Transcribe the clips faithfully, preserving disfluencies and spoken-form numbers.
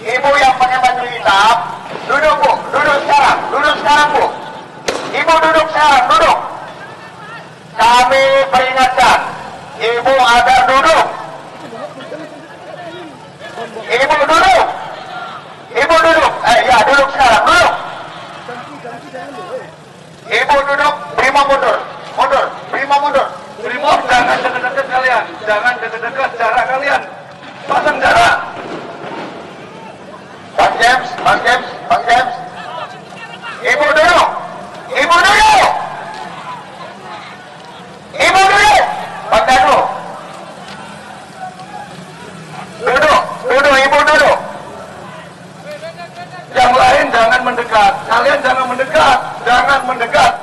Ibu yang pakai baju hitam, duduk Bu, duduk sekarang, duduk sekarang Bu. Ibu duduk sekarang, duduk. Kami peringatkan, Ibu agar duduk. Ibu duduk. Ibu duduk. Eh ya, duduk sekarang, duduk. Ibu duduk, Brimo mundur, mundur, Brimo mundur. Brimo jangan dekat-dekat kalian, jangan dekat-dekat jarak kalian. Pasang jarak. Bang James, Bang James, Bang James. Ibu duduk. Ibu duduk. Ibu duduk. Bang Danu. Duduk, duduk, Ibu duduk. Yang lain jangan mendekat. Kalian jangan mendekat, jangan mendekat.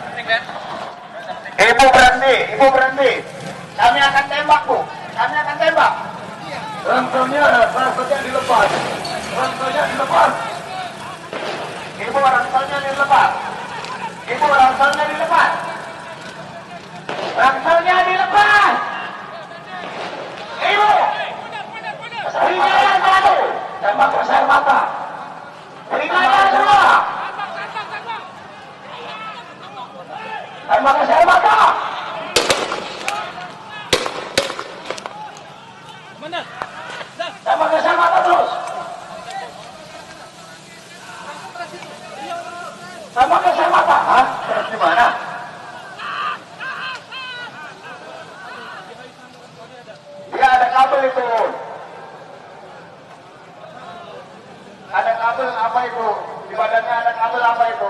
Ibu berhenti, Ibu berhenti. Kami akan tembak Bu, kami akan tembak. Ranselnya, ranselnya dilepas. Ranselnya dilepas. Ibu ranselnya dilepas. Ibu ranselnya dilepas. Ranselnya dilepas. Ibu. Berikan satu. Tembak gas air mata. Berikan semua. Tembak gas air mata. Mana? Tembak gas air mata terus. Tembak gas air mata. Hah? Terus gimana? Ya ada kabel itu. Ada kabel apa itu? Di badannya ada kabel apa itu?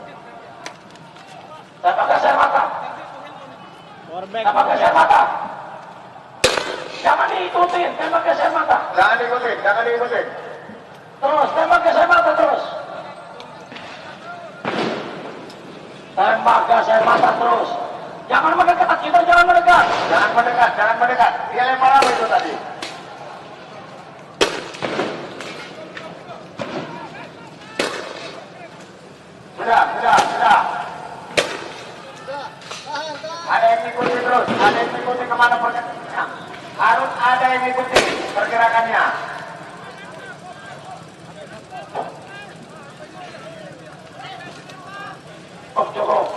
Tembak gas air mata. Powerbank. Tembak gas air mata. Jangan diikutin, tembak gas air mata. Jangan diikutin, jangan diikutin. Terus, tembak gas air mata terus. Tembak gas air mata terus. Jangan mendekat, kita jangan mendekat. Jangan mendekat, jangan mendekat. Dia lempar apa itu tadi? Sudah, sudah, sudah. Ada yang ikuti terus, ada yang ikuti kemana pergerakannya. Harus ada yang ikuti pergerakannya. Oh, cukup.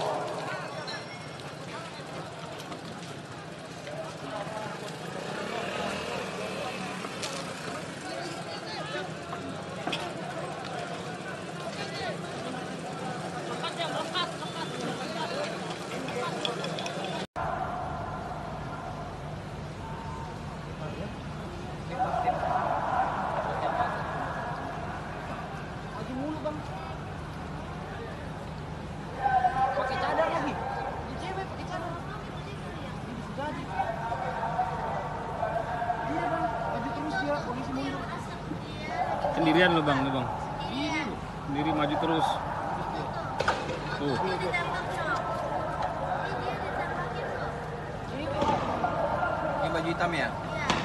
Lagi mulu bang. Pakai cadar lagi. Di cewek pakai cadar. Ini jadi. Iya bang, maju terus ya polisi mulu. Sendirian lo bang, lo bang. Iya lu. Sendiri maju terus. Tuh. Ini baju hitam ya?